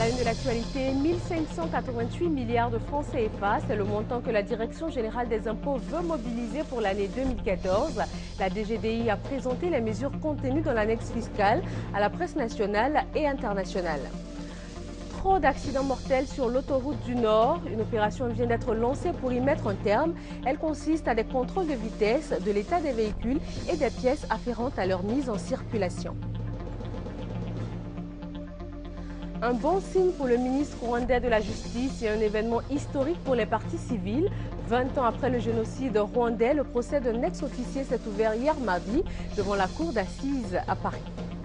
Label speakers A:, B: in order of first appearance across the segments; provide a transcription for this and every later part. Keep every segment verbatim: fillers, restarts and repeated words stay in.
A: la une de l'actualité, mille cinq cent quatre-vingt-huit milliards de francs C F A, c'est le montant que la Direction générale des impôts veut mobiliser pour l'année deux mille quatorze. La D G D I a présenté les mesures contenues dans l'annexe fiscale à la presse nationale et internationale. Trop d'accidents mortels sur l'autoroute du Nord. Une opération vient d'être lancée pour y mettre un terme. Elle consiste à des contrôles de vitesse, de l'état des véhicules et des pièces afférentes à leur mise en circulation. Un bon signe pour le ministre rwandais de la Justice et un événement historique pour les parties civiles. vingt ans après le génocide rwandais, le procès d'un ex-officier s'est ouvert hier mardi devant la cour d'assises à Paris.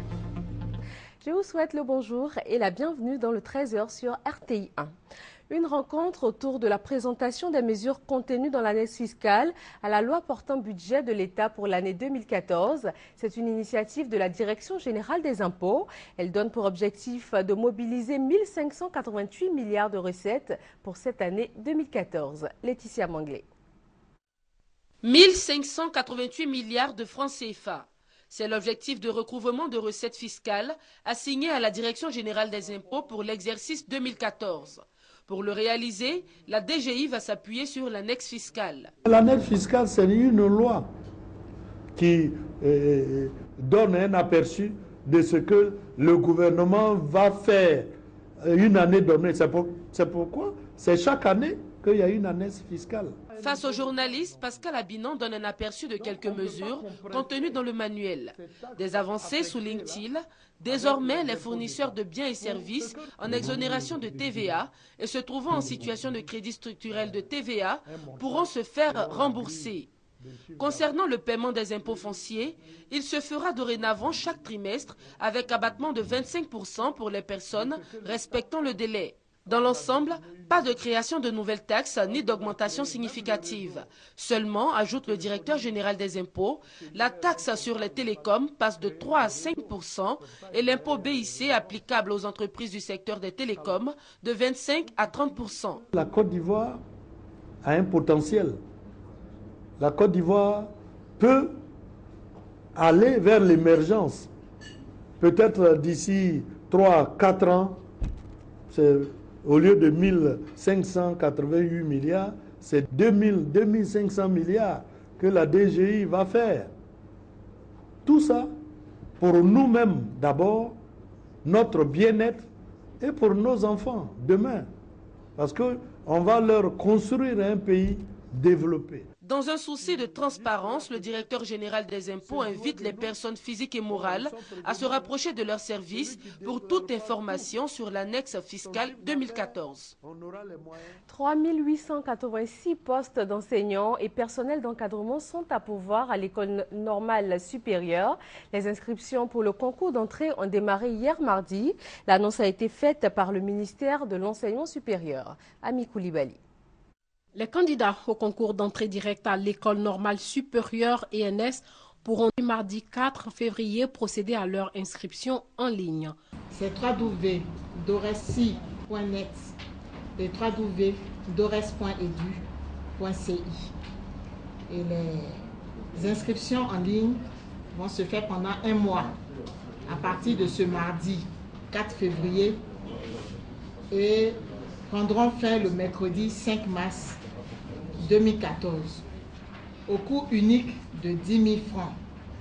A: Je vous souhaite le bonjour et la bienvenue dans le treize heures sur R T I un. Une rencontre autour de la présentation des mesures contenues dans l'annexe fiscale à la loi portant budget de l'État pour l'année deux mille quatorze. C'est une initiative de la Direction générale des impôts. Elle donne pour objectif de mobiliser mille cinq cent quatre-vingt-huit milliards de recettes pour cette année deux mille quatorze. Laetitia Manglé.
B: mille cinq cent quatre-vingt-huit milliards de francs C F A. C'est l'objectif de recouvrement de recettes fiscales assigné à la Direction générale des impôts pour l'exercice deux mille quatorze. Pour le réaliser, la D G I va s'appuyer sur l'annexe fiscale.
C: L'annexe fiscale, c'est une loi qui euh, donne un aperçu de ce que le gouvernement va faire une année donnée. C'est pour, c'est pourquoi c'est chaque année qu'il y a une annexe fiscale.
B: Face aux journalistes, Pascal Abinan donne un aperçu de quelques mesures contenues dans le manuel. Des avancées, souligne-t-il. Désormais, les fournisseurs de biens et services en exonération de T V A et se trouvant en situation de crédit structurel de T V A pourront se faire rembourser. Concernant le paiement des impôts fonciers, il se fera dorénavant chaque trimestre avec abattement de vingt-cinq pour cent pour les personnes respectant le délai. Dans l'ensemble, pas de création de nouvelles taxes ni d'augmentation significative. Seulement, ajoute le directeur général des impôts, la taxe sur les télécoms passe de trois à cinq pour cent et l'impôt B I C applicable aux entreprises du secteur des télécoms de vingt-cinq à trente pour cent.
C: La Côte d'Ivoire a un potentiel. La Côte d'Ivoire peut aller vers l'émergence. Peut-être d'ici trois à quatre ans, c'est... Au lieu de mille cinq cent quatre-vingt-huit milliards, c'est deux mille, deux mille cinq cents milliards que la D G I va faire. Tout ça pour nous-mêmes d'abord, notre bien-être et pour nos enfants demain. Parce qu'on va leur construire un pays développé.
B: Dans un souci de transparence, le directeur général des impôts invite les personnes physiques et morales à se rapprocher de leurs services pour toute information sur l'annexe fiscale deux mille quatorze.
A: trois mille huit cent quatre-vingt-six postes d'enseignants et personnels d'encadrement sont à pourvoir à l'école normale supérieure. Les inscriptions pour le concours d'entrée ont démarré hier mardi. L'annonce a été faite par le ministère de l'Enseignement supérieur. Ami Koulibaly.
D: Les candidats au concours d'entrée directe à l'école normale supérieure E N S pourront mardi quatre février procéder à leur inscription en ligne.
E: C'est w w w point doresi point net et w w w point dores point edu point c i. Et les inscriptions en ligne vont se faire pendant un mois à partir de ce mardi quatre février et prendront fin le mercredi cinq mars deux mille quatorze au coût unique de dix mille francs.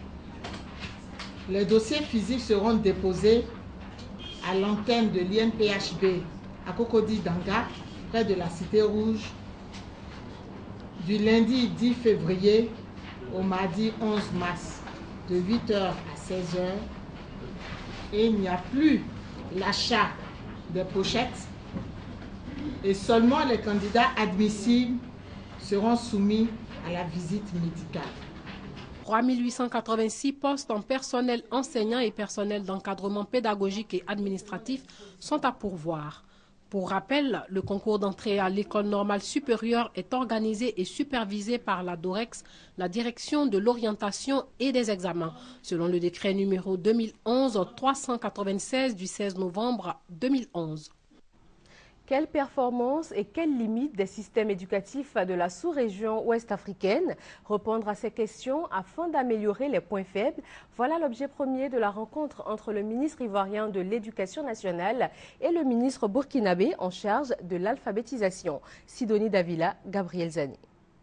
E: Les dossiers physiques seront déposés à l'antenne de l'I N P H B à Cocody-Danga, près de la Cité Rouge, du lundi dix février au mardi onze mars, de huit heures à seize heures. Et il n'y a plus l'achat des pochettes et seulement les candidats admissibles seront soumis à la visite médicale.
D: trois mille huit cent quatre-vingt-six postes en personnel enseignant et personnel d'encadrement pédagogique et administratif sont à pourvoir. Pour rappel, le concours d'entrée à l'école normale supérieure est organisé et supervisé par la DOREX, la Direction de l'orientation et des examens, selon le décret numéro deux mille onze trois cent quatre-vingt-seize du seize novembre deux mille onze.
A: Quelle performance et quelles limites des systèmes éducatifs de la sous-région ouest africaine? Répondre à ces questions afin d'améliorer les points faibles. Voilà l'objet premier de la rencontre entre le ministre ivoirien de l'Éducation nationale et le ministre burkinabé en charge de l'alphabétisation. Sidonie Davila, Gabriel Zani.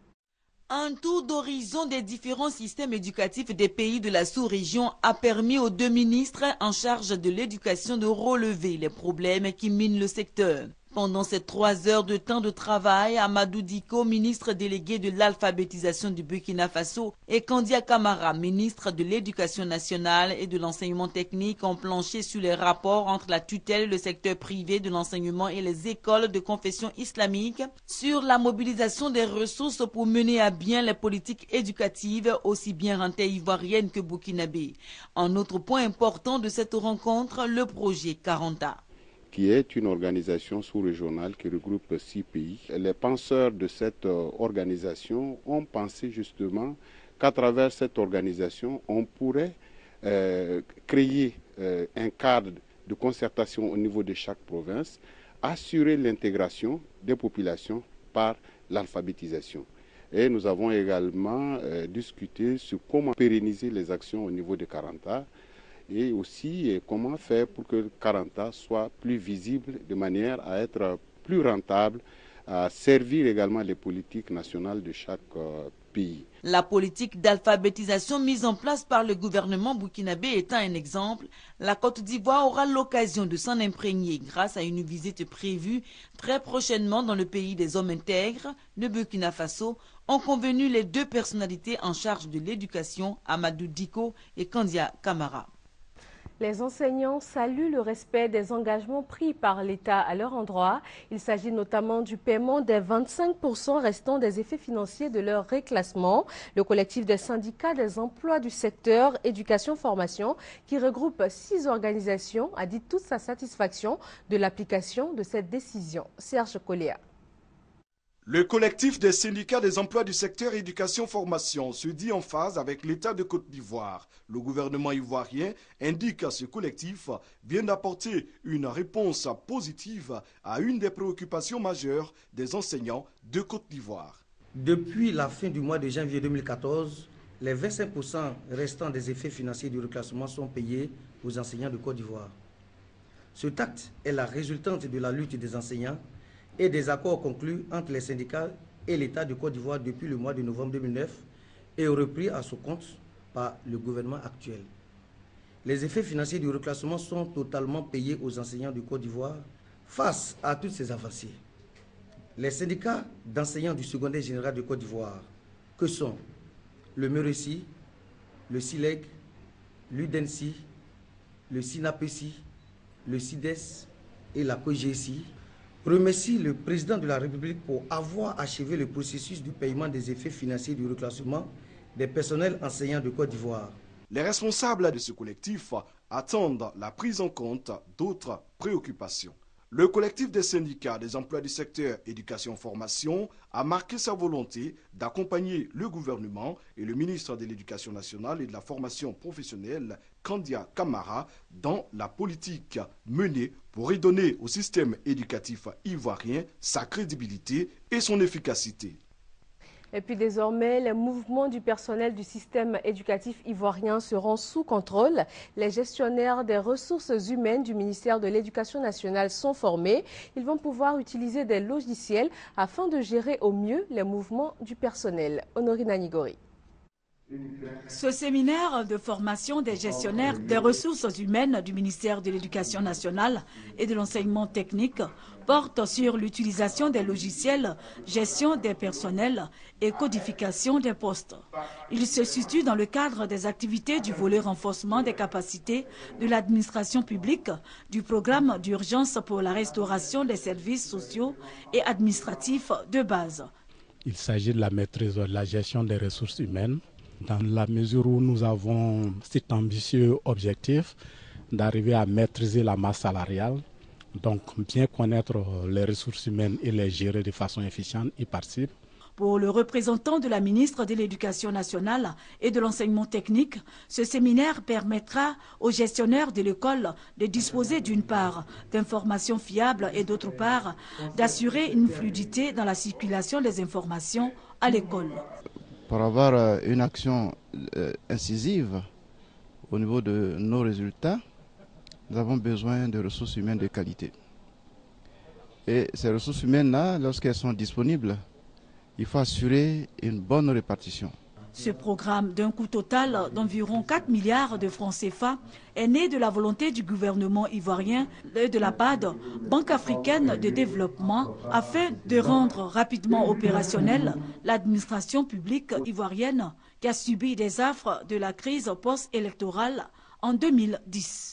F: Un tour d'horizon des différents systèmes éducatifs des pays de la sous-région a permis aux deux ministres en charge de l'éducation de relever les problèmes qui minent le secteur. Pendant ces trois heures de temps de travail, Amadou Diko, ministre délégué de l'alphabétisation du Burkina Faso, et Kandia Camara, ministre de l'Éducation nationale et de l'enseignement technique, ont planché sur les rapports entre la tutelle et le secteur privé de l'enseignement et les écoles de confession islamique, sur la mobilisation des ressources pour mener à bien les politiques éducatives, aussi bien rentées ivoiriennes que burkinabées. Un autre point important de cette rencontre, le projet Caranta,
G: qui est une organisation sous-régionale qui regroupe six pays. Les penseurs de cette organisation ont pensé justement qu'à travers cette organisation, on pourrait euh, créer euh, un cadre de concertation au niveau de chaque province, assurer l'intégration des populations par l'alphabétisation. Et nous avons également euh, discuté sur comment pérenniser les actions au niveau de Caranta, et aussi comment faire pour que Caranta soit plus visible de manière à être plus rentable, à servir également les politiques nationales de chaque euh, pays.
F: La politique d'alphabétisation mise en place par le gouvernement burkinabé étant un exemple, la Côte d'Ivoire aura l'occasion de s'en imprégner grâce à une visite prévue très prochainement dans le pays des hommes intègres, le Burkina Faso, ont convenu les deux personnalités en charge de l'éducation, Amadou Diko et Kandia Camara.
A: Les enseignants saluent le respect des engagements pris par l'État à leur endroit. Il s'agit notamment du paiement des vingt-cinq pour cent restants des effets financiers de leur réclassement. Le collectif des syndicats des emplois du secteur éducation-formation, qui regroupe six organisations, a dit toute sa satisfaction de l'application de cette décision. Serge Coléa.
H: Le collectif des syndicats des emplois du secteur éducation-formation se dit en phase avec l'État de Côte d'Ivoire. Le gouvernement ivoirien indique que ce collectif vient d'apporter une réponse positive à une des préoccupations majeures des enseignants de Côte d'Ivoire.
I: Depuis la fin du mois de janvier deux mille quatorze, les vingt-cinq pour cent restants des effets financiers du reclassement sont payés aux enseignants de Côte d'Ivoire. Ce acte est la résultante de la lutte des enseignants et des accords conclus entre les syndicats et l'État de Côte d'Ivoire depuis le mois de novembre deux mille neuf et repris à son compte par le gouvernement actuel. Les effets financiers du reclassement sont totalement payés aux enseignants de Côte d'Ivoire. Face à toutes ces avancées, les syndicats d'enseignants du secondaire général de Côte d'Ivoire, que sont le MERECI, le SILEG, l'UDENSI, le SINAPESI, le SIDES et la C O G E S I, remercie le président de la République pour avoir achevé le processus du paiement des effets financiers du reclassement des personnels enseignants de Côte d'Ivoire.
H: Les responsables de ce collectif attendent la prise en compte d'autres préoccupations. Le collectif des syndicats des emplois du secteur éducation-formation a marqué sa volonté d'accompagner le gouvernement et le ministre de l'Éducation nationale et de la formation professionnelle, Kandia Camara, dans la politique menée pour redonner au système éducatif ivoirien sa crédibilité et son efficacité.
A: Et puis désormais, les mouvements du personnel du système éducatif ivoirien seront sous contrôle. Les gestionnaires des ressources humaines du ministère de l'Éducation nationale sont formés. Ils vont pouvoir utiliser des logiciels afin de gérer au mieux les mouvements du personnel. Honorine Anigori.
J: Ce séminaire de formation des gestionnaires des ressources humaines du ministère de l'Éducation nationale et de l'enseignement technique porte sur l'utilisation des logiciels, gestion des personnels et codification des postes. Il se situe dans le cadre des activités du volet renforcement des capacités de l'administration publique, du programme d'urgence pour la restauration des services sociaux et administratifs de base.
K: Il s'agit de la maîtrise de la gestion des ressources humaines, dans la mesure où nous avons cet ambitieux objectif d'arriver à maîtriser la masse salariale. Donc, bien connaître les ressources humaines et les gérer de façon efficiente y participe.
J: Pour le représentant de la ministre de l'Éducation nationale et de l'enseignement technique, ce séminaire permettra aux gestionnaires de l'école de disposer d'une part d'informations fiables et d'autre part d'assurer une fluidité dans la circulation des informations à l'école.
L: Pour avoir une action incisive au niveau de nos résultats, nous avons besoin de ressources humaines de qualité. Et ces ressources humaines-là, lorsqu'elles sont disponibles, il faut assurer une bonne répartition.
J: Ce programme d'un coût total d'environ quatre milliards de francs C F A est né de la volonté du gouvernement ivoirien et de la B A D, Banque africaine de développement, afin de rendre rapidement opérationnelle l'administration publique ivoirienne qui a subi des affres de la crise post-électorale en deux mille dix.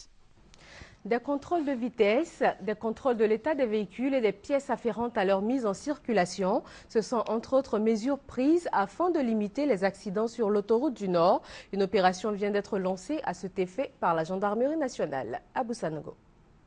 A: Des contrôles de vitesse, des contrôles de l'état des véhicules et des pièces afférentes à leur mise en circulation, ce sont entre autres mesures prises afin de limiter les accidents sur l'autoroute du Nord. Une opération vient d'être lancée à cet effet par la gendarmerie nationale. Abou Sanogo.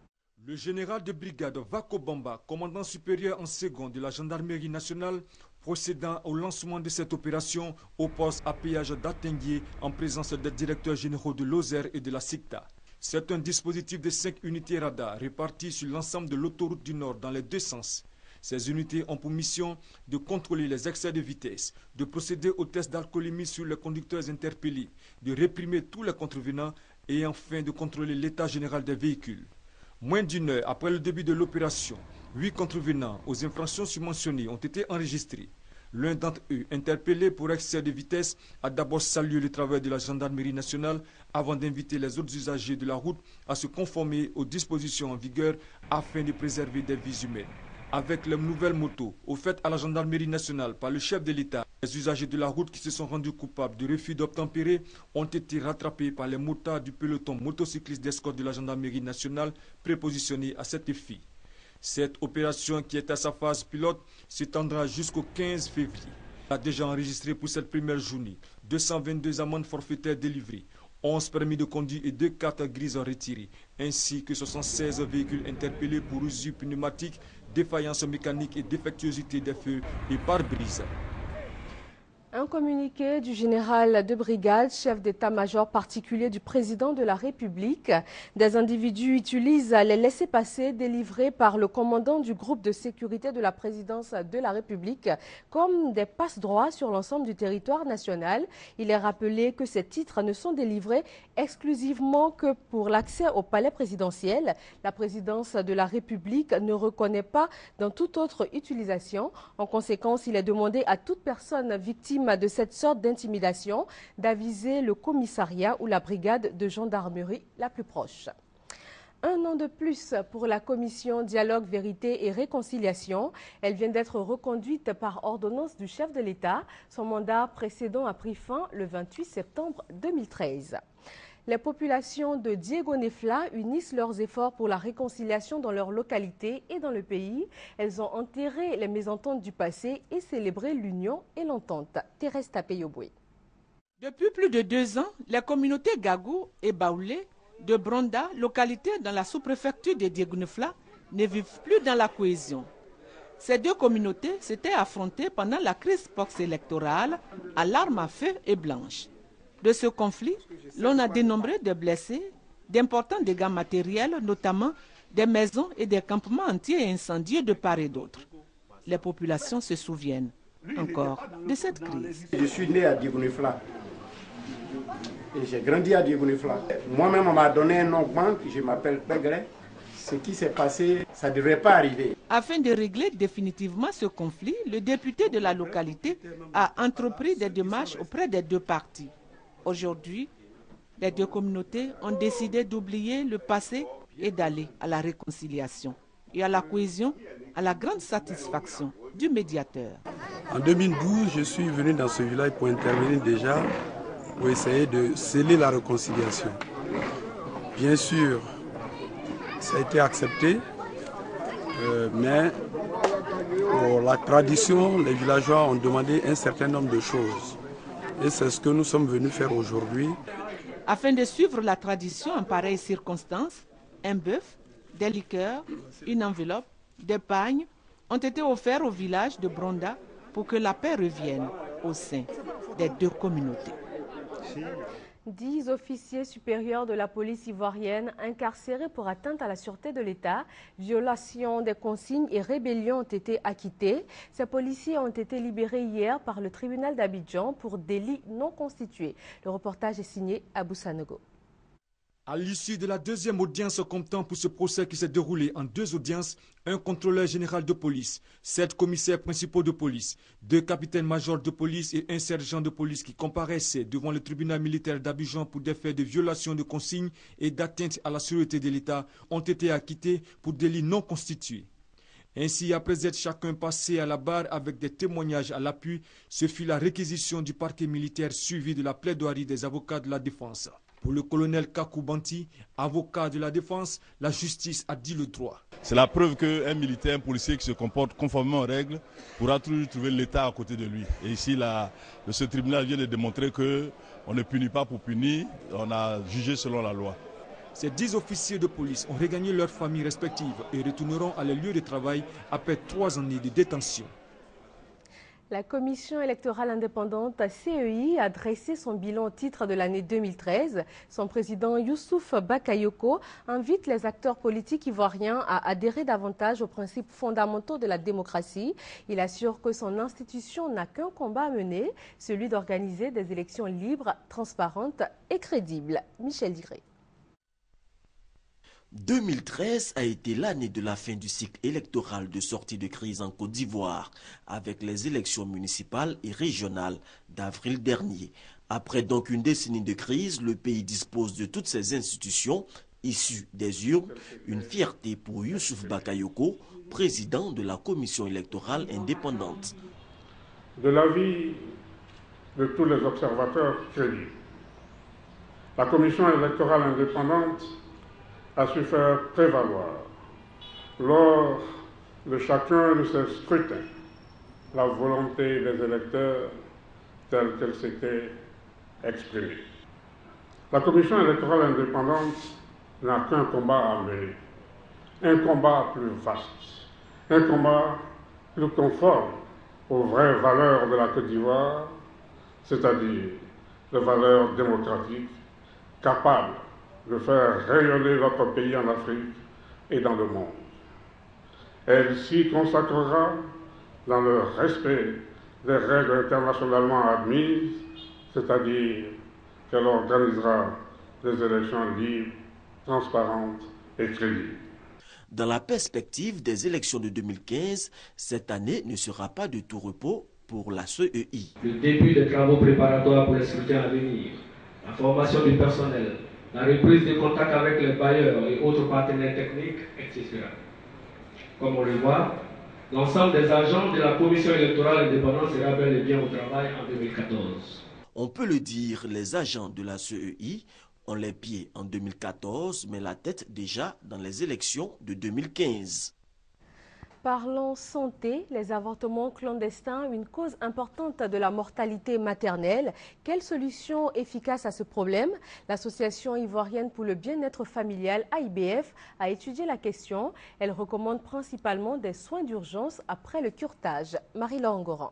M: Le général de brigade Vako Bamba, commandant supérieur en second de la gendarmerie nationale, procédant au lancement de cette opération au poste à péage d'Atenguier en présence des directeurs généraux de l'Ozer et de la SICTA. C'est un dispositif de cinq unités radar réparties sur l'ensemble de l'autoroute du Nord dans les deux sens. Ces unités ont pour mission de contrôler les excès de vitesse, de procéder aux tests d'alcoolémie sur les conducteurs interpellés, de réprimer tous les contrevenants et enfin de contrôler l'état général des véhicules. Moins d'une heure après le début de l'opération, huit contrevenants aux infractions submentionnées ont été enregistrés. L'un d'entre eux, interpellé pour excès de vitesse, a d'abord salué le travail de la gendarmerie nationale avant d'inviter les autres usagers de la route à se conformer aux dispositions en vigueur afin de préserver des vies humaines. Avec les nouvelles motos offertes à la gendarmerie nationale par le chef de l'État, les usagers de la route qui se sont rendus coupables de refus d'obtempérer ont été rattrapés par les motards du peloton motocycliste d'escorte de la gendarmerie nationale prépositionnés à cet effet. Cette opération, qui est à sa phase pilote, s'étendra jusqu'au quinze février. Elle a déjà enregistré pour cette première journée deux cent vingt-deux amendes forfaitaires délivrées, onze permis de conduire et deux cartes grises retirées, ainsi que soixante-seize véhicules interpellés pour usure pneumatique, défaillance mécanique et défectuosité des feux et pare-brise.
A: Un communiqué du général de brigade, chef d'état-major particulier du président de la République. Des individus utilisent les laissez-passer délivrés par le commandant du groupe de sécurité de la présidence de la République comme des passe-droits sur l'ensemble du territoire national. Il est rappelé que ces titres ne sont délivrés exclusivement que pour l'accès au palais présidentiel. La présidence de la République ne reconnaît pas dans toute autre utilisation. En conséquence, il est demandé à toute personne victime de cette sorte d'intimidation d'aviser le commissariat ou la brigade de gendarmerie la plus proche. Un an de plus pour la commission Dialogue, Vérité et Réconciliation. Elle vient d'être reconduite par ordonnance du chef de l'État. Son mandat précédent a pris fin le vingt-huit septembre deux mille treize. Les populations de Diégonefla unissent leurs efforts pour la réconciliation dans leur localité et dans le pays. Elles ont enterré les mésententes du passé et célébré l'union et l'entente. Thérèse Tapeyoboué.
N: Depuis plus de deux ans, les communautés Gagou et Baoulé de Bronda, localité dans la sous-préfecture de Diégonefla, ne vivent plus dans la cohésion. Ces deux communautés s'étaient affrontées pendant la crise post-électorale à l'arme à feu et blanche. De ce conflit, l'on a dénombré de blessés, d'importants dégâts matériels, notamment des maisons et des campements entiers incendiés de part et d'autre. Les populations se souviennent encore de cette crise.
O: Je suis né à Diégonefla et j'ai grandi à Diégonefla. Moi-même, on m'a donné un nom banque, je m'appelle Pégré. Ce qui s'est passé, ça ne devrait pas arriver.
N: Afin de régler définitivement ce conflit, le député de la localité a entrepris des démarches auprès des deux parties. Aujourd'hui, les deux communautés ont décidé d'oublier le passé et d'aller à la réconciliation et à la cohésion, à la grande satisfaction du médiateur.
P: En deux mille douze, je suis venu dans ce village pour intervenir déjà, pour essayer de sceller la réconciliation. Bien sûr, ça a été accepté, euh, mais pour la tradition, les villageois ont demandé un certain nombre de choses. Et c'est ce que nous sommes venus faire aujourd'hui.
N: Afin de suivre la tradition en pareilles circonstances, un bœuf, des liqueurs, une enveloppe, des pagnes ont été offerts au village de Bronda pour que la paix revienne au sein des deux communautés.
A: Dix officiers supérieurs de la police ivoirienne incarcérés pour atteinte à la sûreté de l'État, violation des consignes et rébellion ont été acquittés. Ces policiers ont été libérés hier par le tribunal d'Abidjan pour délits non constitués. Le reportage est signé Abou Sanogo.
M: À l'issue de la deuxième audience comptant pour ce procès qui s'est déroulé en deux audiences, un contrôleur général de police, sept commissaires principaux de police, deux capitaines-majors de police et un sergent de police qui comparaissaient devant le tribunal militaire d'Abidjan pour des faits de violation de consignes et d'atteinte à la sûreté de l'État ont été acquittés pour délits non constitués. Ainsi, après être chacun passé à la barre avec des témoignages à l'appui, ce fut la réquisition du parquet militaire suivie de la plaidoirie des avocats de la défense. Pour le colonel Kakou Banti, avocat de la défense, la justice a dit le droit.
Q: C'est la preuve qu'un militaire, un policier qui se comporte conformément aux règles pourra toujours trouver l'État à côté de lui. Et ici, la, ce tribunal vient de démontrer qu'on ne punit pas pour punir, on a jugé selon la loi.
M: Ces dix officiers de police ont regagné leurs familles respectives et retourneront à leur lieu de travail après trois années de détention.
A: La Commission électorale indépendante C E I a dressé son bilan au titre de l'année deux mille treize. Son président Youssouf Bakayoko invite les acteurs politiques ivoiriens à adhérer davantage aux principes fondamentaux de la démocratie. Il assure que son institution n'a qu'un combat à mener, celui d'organiser des élections libres, transparentes et crédibles. Michel Diré.
R: deux mille treize a été l'année de la fin du cycle électoral de sortie de crise en Côte d'Ivoire, avec les élections municipales et régionales d'avril dernier. Après donc une décennie de crise, le pays dispose de toutes ses institutions issues des urnes, une fierté pour Youssouf Bakayoko, président de la Commission électorale indépendante.
S: De l'avis de tous les observateurs crédibles, la Commission électorale indépendante a su faire prévaloir lors de chacun de ces scrutins la volonté des électeurs telle qu'elle s'était exprimée. La Commission électorale indépendante n'a qu'un combat à mener, un combat plus vaste, un combat plus conforme aux vraies valeurs de la Côte d'Ivoire, c'est-à-dire les valeurs démocratiques capables de faire rayonner notre pays en Afrique et dans le monde. Elle s'y consacrera dans le respect des règles internationalement admises, c'est-à-dire qu'elle organisera des élections libres, transparentes et crédibles.
R: Dans la perspective des élections de deux mille quinze, cette année ne sera pas de tout repos pour la C E I.
T: Le début des travaux préparatoires pour les scrutins à venir, la formation du personnel, la reprise des contacts avec les bailleurs et autres partenaires techniques, et cetera. Comme on le voit, l'ensemble des agents de la Commission électorale indépendante sera bel et bien au travail en deux mille quatorze.
R: On peut le dire, les agents de la C E I ont les pieds en deux mille quatorze, mais la tête déjà dans les élections de deux mille quinze.
A: Parlons santé, les avortements clandestins, une cause importante de la mortalité maternelle. Quelle solution efficace à ce problème? L'Association ivoirienne pour le bien-être familial, A I B F, a étudié la question. Elle recommande principalement des soins d'urgence après le curetage. Marie-Laure Ngoran.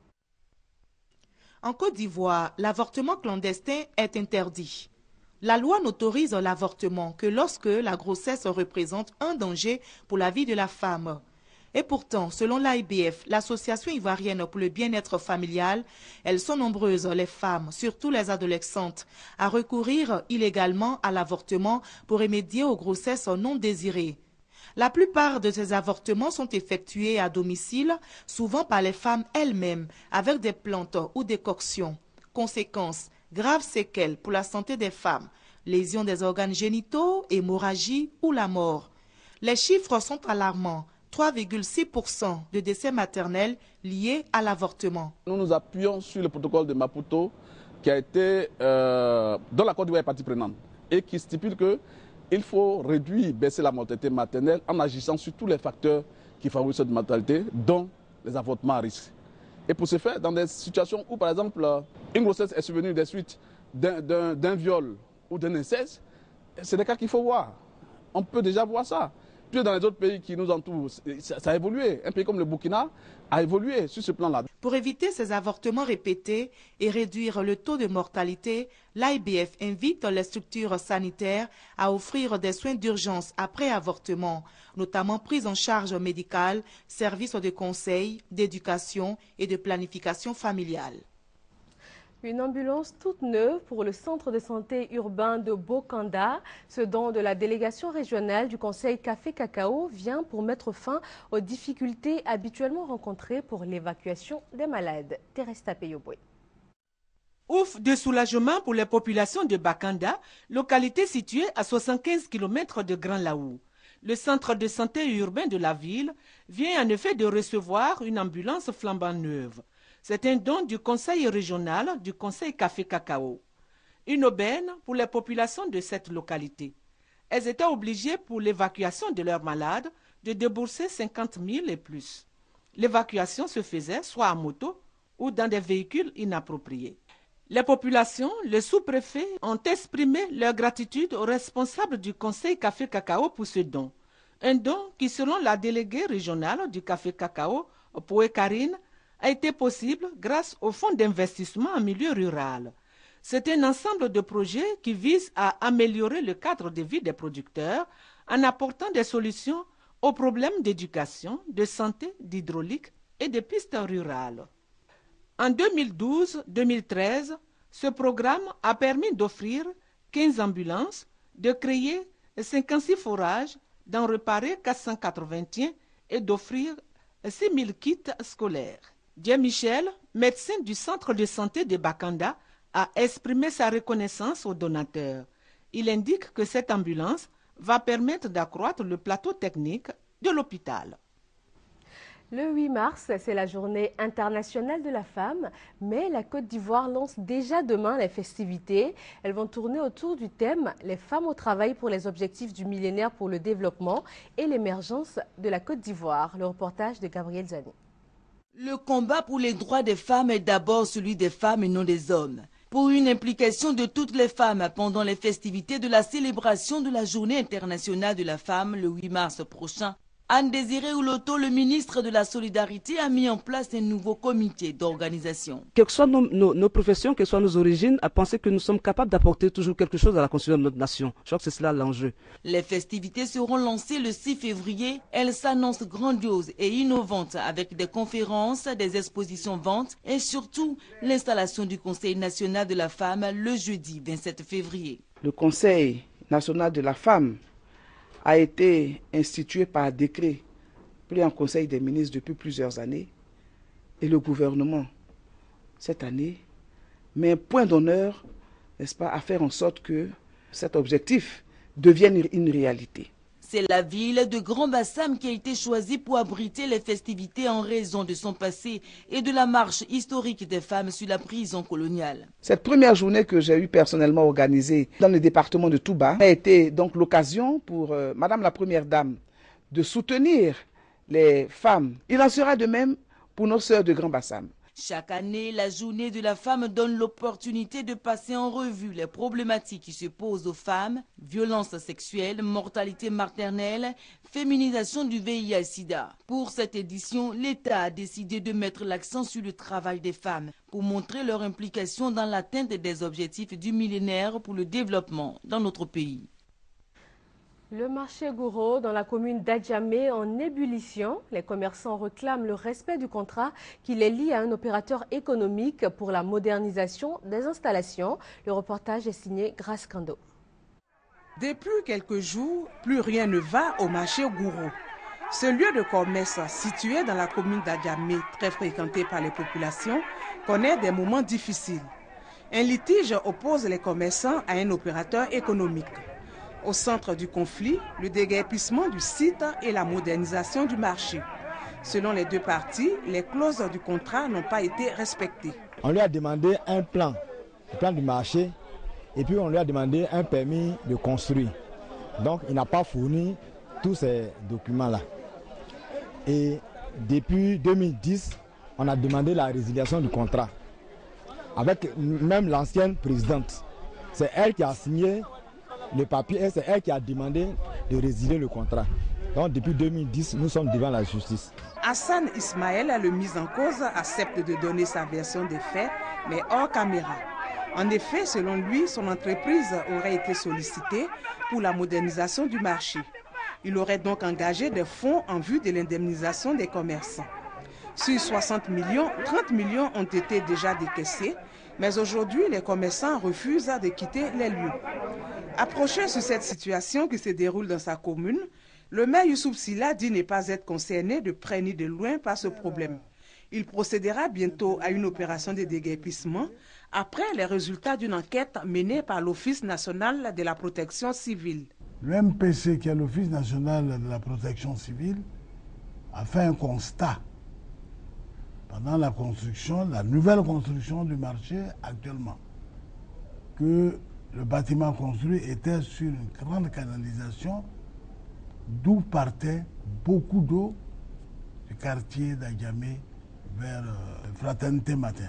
U: En Côte d'Ivoire, l'avortement clandestin est interdit. La loi n'autorise l'avortement que lorsque la grossesse représente un danger pour la vie de la femme. Et pourtant, selon l'A I B F, l'Association ivoirienne pour le bien-être familial, elles sont nombreuses, les femmes, surtout les adolescentes, à recourir illégalement à l'avortement pour remédier aux grossesses non désirées. La plupart de ces avortements sont effectués à domicile, souvent par les femmes elles-mêmes, avec des plantes ou des coctions. Conséquence, graves séquelles pour la santé des femmes, lésions des organes génitaux, hémorragie ou la mort. Les chiffres sont alarmants. trois virgule six pour cent de décès maternels liés à l'avortement.
V: Nous nous appuyons sur le protocole de Maputo qui a été, euh, dont la Côte d'Ivoire est partie prenante et qui stipule qu'il faut réduire, baisser la mortalité maternelle en agissant sur tous les facteurs qui favorisent cette mortalité, dont les avortements à risque. Et pour ce faire, dans des situations où, par exemple, une grossesse est survenue des suites d'un viol ou d'un inceste, c'est des cas qu'il faut voir. On peut déjà voir ça. Puis dans les autres pays qui nous entourent, ça, ça a évolué. Un pays comme le Burkina a évolué sur ce plan-là.
U: Pour éviter ces avortements répétés et réduire le taux de mortalité, l'A I B F invite les structures sanitaires à offrir des soins d'urgence après avortement, notamment prise en charge médicale, services de conseil, d'éducation et de planification familiale.
A: Une ambulance toute neuve pour le centre de santé urbain de Bokanda. Ce don de la délégation régionale du Conseil Café Cacao vient pour mettre fin aux difficultés habituellement rencontrées pour l'évacuation des malades. Teresta Peyobwe.
N: Ouf de soulagement pour les populations de Bakanda, localité située à soixante-quinze kilomètres de Grand Laou. Le centre de santé urbain de la ville vient en effet de recevoir une ambulance flambant neuve. C'est un don du conseil régional du conseil Café Cacao. Une aubaine pour les populations de cette localité. Elles étaient obligées pour l'évacuation de leurs malades de débourser cinquante mille et plus. L'évacuation se faisait soit à moto ou dans des véhicules inappropriés. Les populations, le sous-préfet, ont exprimé leur gratitude aux responsables du conseil Café Cacao pour ce don. Un don qui, selon la déléguée régionale du Café Cacao, Poé Karine, a été possible grâce au fonds d'investissement en milieu rural. C'est un ensemble de projets qui visent à améliorer le cadre de vie des producteurs en apportant des solutions aux problèmes d'éducation, de santé, d'hydraulique et de pistes rurales. En deux mille douze deux mille treize, ce programme a permis d'offrir quinze ambulances, de créer cinquante-six forages, d'en réparer quatre cent quatre-vingt-un et d'offrir six mille kits scolaires. Dieu Michel, médecin du centre de santé de Bakanda, a exprimé sa reconnaissance aux donateurs. Il indique que cette ambulance va permettre d'accroître le plateau technique de l'hôpital.
A: Le huit mars, c'est la journée internationale de la femme, mais la Côte d'Ivoire lance déjà demain les festivités. Elles vont tourner autour du thème « Les femmes au travail pour les objectifs du millénaire pour le développement et l'émergence de la Côte d'Ivoire ». Le reportage de Gabriel Zani.
F: Le combat pour les droits des femmes est d'abord celui des femmes et non des hommes. Pour une implication de toutes les femmes pendant les festivités de la célébration de la Journée internationale de la femme le huit mars prochain, Anne-Désirée Ouloto, le ministre de la Solidarité, a mis en place un nouveau comité d'organisation.
B: Quelles que soient nos, nos, nos professions, quelles que soient nos origines, à penser que nous sommes capables d'apporter toujours quelque chose à la construction de notre nation. Je crois que c'est cela l'enjeu.
F: Les festivités seront lancées le six février. Elles s'annoncent grandioses et innovantes avec des conférences, des expositions ventes et surtout l'installation du Conseil national de la femme le jeudi vingt-sept février.
B: Le Conseil national de la femme a été institué par décret pris en Conseil des ministres depuis plusieurs années et le gouvernement, cette année, met un point d'honneur, n'est-ce pas, à faire en sorte que cet objectif devienne une réalité.
F: C'est la ville de Grand Bassam qui a été choisie pour abriter les festivités en raison de son passé et de la marche historique des femmes sur la prison coloniale.
B: Cette première journée que j'ai eu personnellement organisée dans le département de Touba a été donc l'occasion pour euh, Madame la Première Dame de soutenir les femmes. Il en sera de même pour nos sœurs de Grand Bassam.
F: Chaque année, la journée de la femme donne l'opportunité de passer en revue les problématiques qui se posent aux femmes, violences sexuelles, mortalité maternelle, féminisation du V I H sida. Pour cette édition, l'État a décidé de mettre l'accent sur le travail des femmes pour montrer leur implication dans l'atteinte des objectifs du millénaire pour le développement dans notre pays.
A: Le marché Gouro dans la commune d'Adjamé en ébullition. Les commerçants réclament le respect du contrat qui les lie à un opérateur économique pour la modernisation des installations. Le reportage est signé Grace Kando.
C: Depuis quelques jours, plus rien ne va au marché Gouro. Ce lieu de commerce situé dans la commune d'Adjamé, très fréquenté par les populations, connaît des moments difficiles. Un litige oppose les commerçants à un opérateur économique. Au centre du conflit, le déguerpissement du site et la modernisation du marché. Selon les deux parties, les clauses du contrat n'ont pas été respectées.
W: On lui a demandé un plan, le plan du marché, et puis on lui a demandé un permis de construire. Donc il n'a pas fourni tous ces documents-là. Et depuis deux mille dix, on a demandé la résiliation du contrat, avec même l'ancienne présidente. C'est elle qui a signé le papier, c'est elle qui a demandé de résilier le contrat. Donc depuis deux mille dix, nous sommes devant la justice.
C: Hassan Ismaël, le mis en cause, accepte de donner sa version des faits, mais hors caméra. En effet, selon lui, son entreprise aurait été sollicitée pour la modernisation du marché. Il aurait donc engagé des fonds en vue de l'indemnisation des commerçants. Sur soixante millions, trente millions ont été déjà décaissés, mais aujourd'hui, les commerçants refusent de quitter les lieux. Approché sur cette situation qui se déroule dans sa commune, le maire Youssouf Silla dit ne pas être concerné de près ni de loin par ce problème. Il procédera bientôt à une opération de déguerpissement après les résultats d'une enquête menée par l'Office national de la protection civile.
D: Le M P C, qui est l'Office national de la protection civile, a fait un constat pendant la construction, la nouvelle construction du marché actuellement, que le bâtiment construit était sur une grande canalisation d'où partait beaucoup d'eau du quartier d'Adjamé vers euh, Fraternité Matin.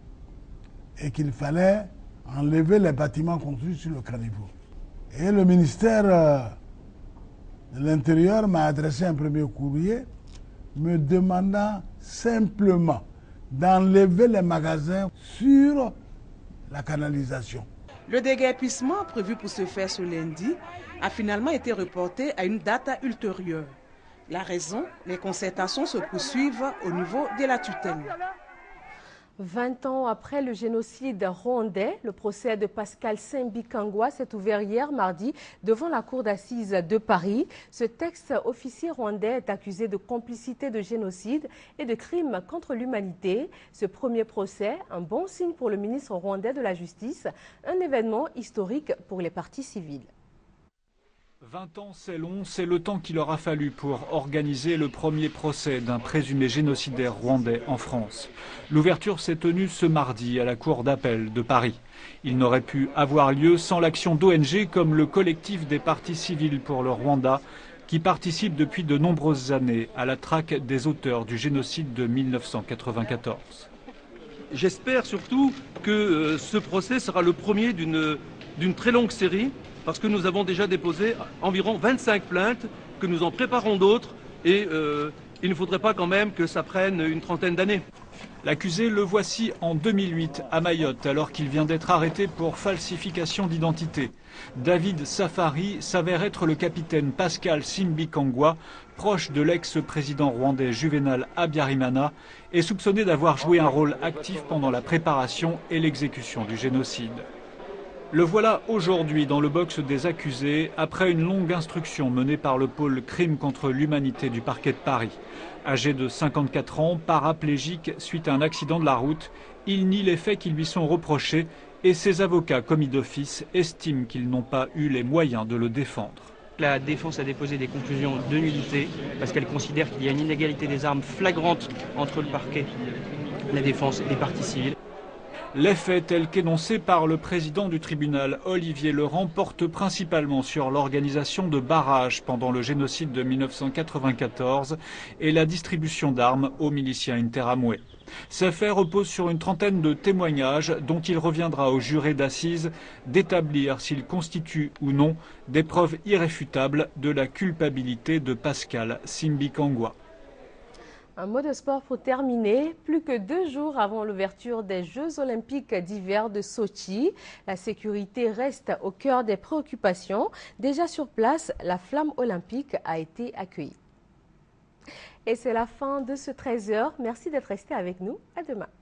D: Et qu'il fallait enlever les bâtiments construits sur le caniveau. Et le ministère euh, de l'Intérieur m'a adressé un premier courrier me demandant simplement d'enlever les magasins sur la canalisation.
C: Le déguerpissement prévu pour se faire ce lundi a finalement été reporté à une date ultérieure. La raison, les concertations se poursuivent au niveau de la tutelle.
A: vingt ans après le génocide rwandais, le procès de Pascal Simbikangwa s'est ouvert hier mardi devant la cour d'assises de Paris. Ce ex-officier rwandais est accusé de complicité de génocide et de crimes contre l'humanité. Ce premier procès, un bon signe pour le ministre rwandais de la Justice, un événement historique pour les parties civiles.
M: vingt ans, c'est long, c'est le temps qu'il aura fallu pour organiser le premier procès d'un présumé génocidaire rwandais en France. L'ouverture s'est tenue ce mardi à la cour d'appel de Paris. Il n'aurait pu avoir lieu sans l'action d'O N G comme le collectif des parties civiles pour le Rwanda, qui participe depuis de nombreuses années à la traque des auteurs du génocide de mille neuf cent quatre-vingt-quatorze.
E: J'espère surtout que euh, ce procès sera le premier d'une d'une très longue série, parce que nous avons déjà déposé environ vingt-cinq plaintes, que nous en préparons d'autres, et euh, il ne faudrait pas quand même que ça prenne une trentaine d'années.
M: L'accusé, le voici en deux mille huit à Mayotte, alors qu'il vient d'être arrêté pour falsification d'identité. David Safari s'avère être le capitaine Pascal Simbikangwa, proche de l'ex-président rwandais Juvenal Habyarimana, et soupçonné d'avoir joué un rôle actif pendant la préparation et l'exécution du génocide. Le voilà aujourd'hui dans le box des accusés, après une longue instruction menée par le pôle crime contre l'humanité du parquet de Paris. Âgé de cinquante-quatre ans, paraplégique suite à un accident de la route, il nie les faits qui lui sont reprochés et ses avocats commis d'office estiment qu'ils n'ont pas eu les moyens de le défendre.
G: La défense a déposé des conclusions de nullité parce qu'elle considère qu'il y a une inégalité des armes flagrante entre le parquet, la défense et les parties civiles.
M: Les faits tels qu'énoncés par le président du tribunal, Olivier Leurent, portent principalement sur l'organisation de barrages pendant le génocide de mille neuf cent quatre-vingt-quatorze et la distribution d'armes aux miliciens interamway. Ces faits reposent sur une trentaine de témoignages dont il reviendra au juré d'assises d'établir s'ils constituent ou non des preuves irréfutables de la culpabilité de Pascal Simbikangwa.
A: Un mot de sport pour terminer. Plus que deux jours avant l'ouverture des Jeux olympiques d'hiver de Sochi, la sécurité reste au cœur des préoccupations. Déjà sur place, la flamme olympique a été accueillie. Et c'est la fin de ce treize heures. Merci d'être resté avec nous. À demain.